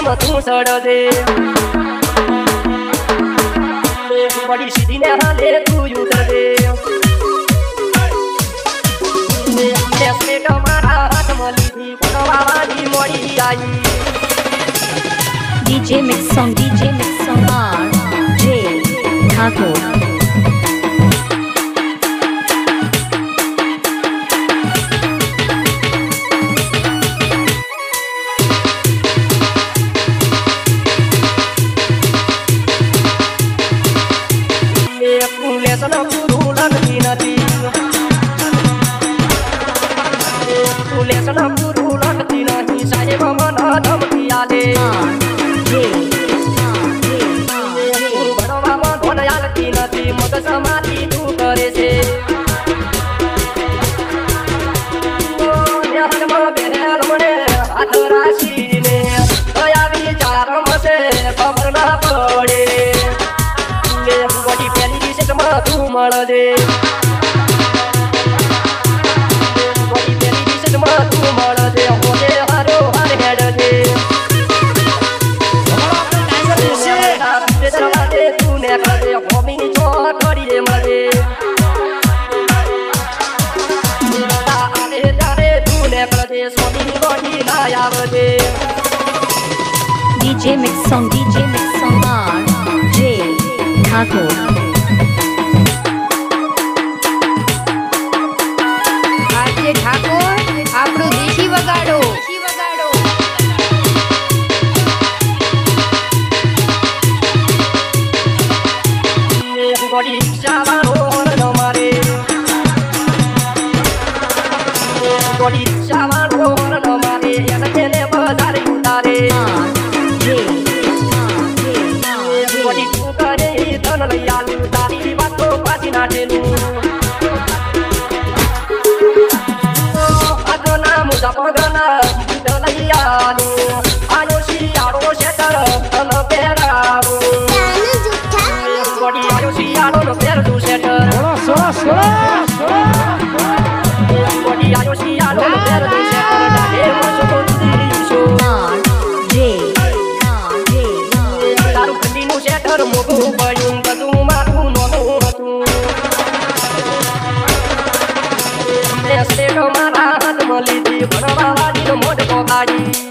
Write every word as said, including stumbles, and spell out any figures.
માં તું સડદે બડી સીધી ને હાલે તું ઉતર દે ને સ્લેટ મારા હાથમાં લીધી પકવાવાની મોડી આવી D J Mix Song D J Mix Song R J Thakur lesson પૂરું લગતી નથી તું લેસન પૂરું લગતી નથી સાહેબ મને ધમકી આલે ભણવામાં ધોન આલતી નથી મગજ સમાતી તું કરે છે બેરેલ મને હાથ રાખીને કયા વિચાર મસે ખબર ના પડે બડી પેલી વિશેષમાં તું મળદે બડી પેલી વિશેષમાં તું મળદે હોદે હારો હાર હેડ દે તું ને કરે હોમી છો કરી દે મળે આલે તારે તું ને કરે સોની બડી ના આવદે D J Mix Song D J Mix Song R J Thakur આજે ઠાકોર આપણું દેશી વગાડો દેશી વગાડો બડી રિક્ષાવાળો ન મારે બડી રિક્ષાવાળો ન મારે એને તેને બજારે ઉતારે બડી તું કરે ધન લઈ આલું તારી વાતો પાછી નાખેલું આગના મુજા પગના લઈ આલું આયો શિયાળો શેટર તન પહેરાવું બડી આયો શિયાળો નો પહેરતું શેટર બડી આયો શિયાળો નો પહેરતું શેટર ડાલે મસો દીશો તારું ઠંડીનું શેટર મોટું પડ્યું બધું મારું નોનું હતું સ્લેટ મારા હાથમાં લીધી ભણવા વાળીનો મોઢ પકાડી